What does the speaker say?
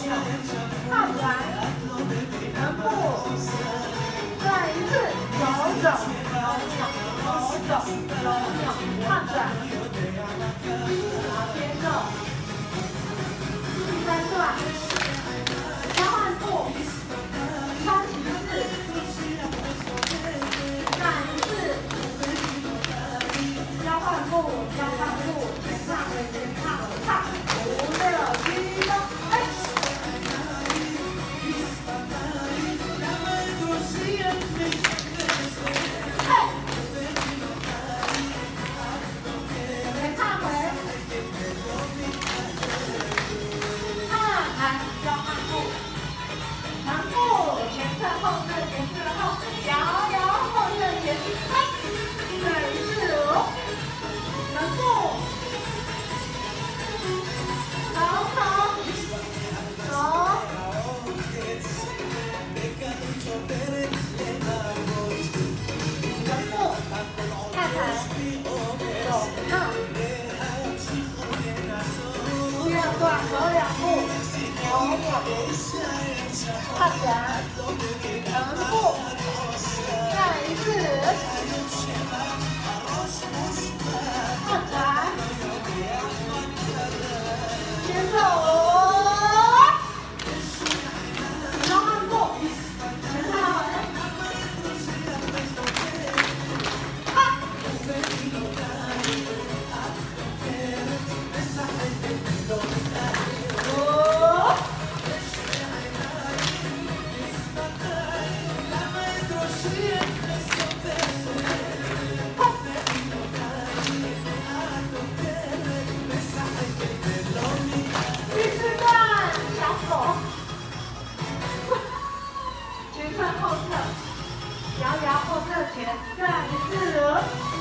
扭，踏转，臀部，再一次扭扭扭扭扭扭扭扭，踏转，好，接受。第3段，交换步，超骑士，再一次，交换步，交换步，前踏回前踏后踏，5、6、7、8，哎。踏转，臀部，再一次，踏转，接受，交换步，前踏回，前侧后侧，摇摇后侧前，再一次。